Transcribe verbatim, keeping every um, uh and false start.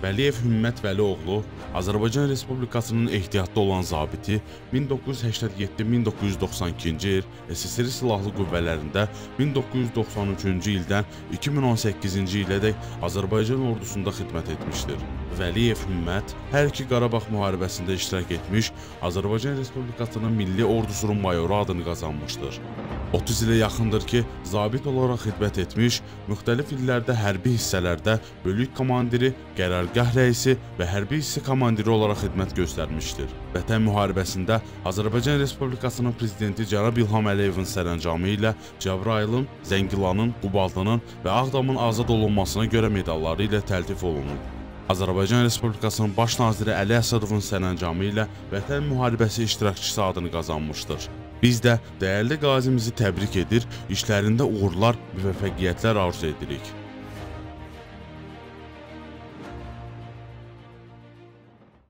Vəliyev Hümmət Vəlioğlu Azərbaycan Respublikasının ehtiyatda olan zabiti min doqquz yüz səksən yeddi - min doqquz yüz doxsan ikinci il S S R Silahlı Qüvvələrində min doqquz yüz doxsan üçüncü ildən iki min on səkkizinci ilədək Azərbaycan ordusunda xidmət etmişdir. Vəliyev Hümmət hər iki Qarabağ müharibəsində iştirak etmiş, Azərbaycan Respublikasının Milli Ordusunun mayoru adını qazanmışdır. otuz ilə yaxındır ki, zabit olaraq xidmət etmiş, müxtəlif illərdə hərbi hissələrdə bölük komandiri, qərargah rəisi və hərbi hissə komandiri olaraq xidmət göstərmişdir. Vətən müharibəsində Azərbaycan Respublikasının prezidenti Cənab İlham Əliyevin sərəncamı ilə Cəbrayılın, Zəngilanın, Qubadlının və Ağdamın azad olunmasına görə medalları ilə təltif olunub. Azərbaycan Respublikasının Baş naziri Əli Əsədovun sərəncamı ilə Vətən müharibəsi iştirakçısı adını qazanmışdır. Biz də dəyərli qazimizi təbrik edir, işlərində uğurlar, müvəffəqiyyətlər arzu edirik.